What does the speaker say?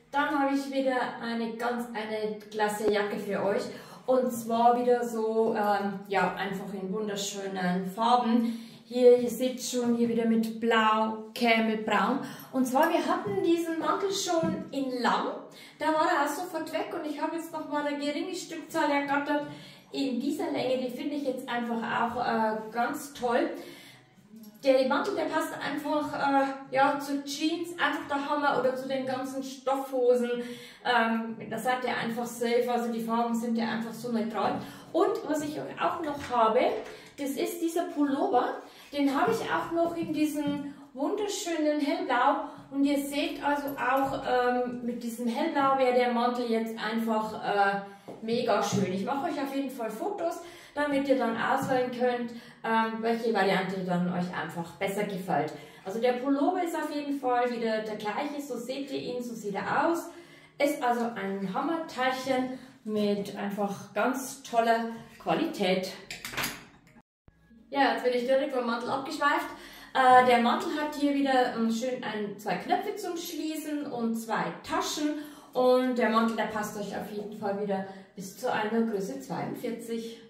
Dann habe ich wieder eine klasse Jacke für euch. Und zwar wieder so, ja, einfach in wunderschönen Farben. Hier, ihr seht schon, hier wieder mit Blau, Camelbraun. Und zwar, wir hatten diesen Mantel schon in lang. Da war er auch sofort weg und ich habe jetzt nochmal eine geringe Stückzahl ergattert. In dieser Länge, die finde ich jetzt einfach auch ganz toll. Der Mantel, der passt einfach ja, zu Jeans, einfach der Hammer, oder zu den ganzen Stoffhosen. Da seid ihr einfach safe, also die Farben sind ja einfach so neutral. Und was ich auch noch habe, das ist dieser Pullover. Den habe ich auch noch in diesem wunderschönen Hellblau. Und ihr seht also auch mit diesem Hellblau wäre der Mantel jetzt einfach mega schön. Ich mache euch auf jeden Fall Fotos, damit ihr dann auswählen könnt, welche Variante dann euch einfach besser gefällt. Also der Pullover ist auf jeden Fall wieder der gleiche, so seht ihr ihn, so sieht er aus. Ist also ein Hammerteilchen mit einfach ganz toller Qualität. Ja, jetzt bin ich direkt vom Mantel abgeschweift. Der Mantel hat hier wieder schön zwei Knöpfe zum Schließen und zwei Taschen. Und der Mantel, der passt euch auf jeden Fall wieder bis zu einer Größe 42.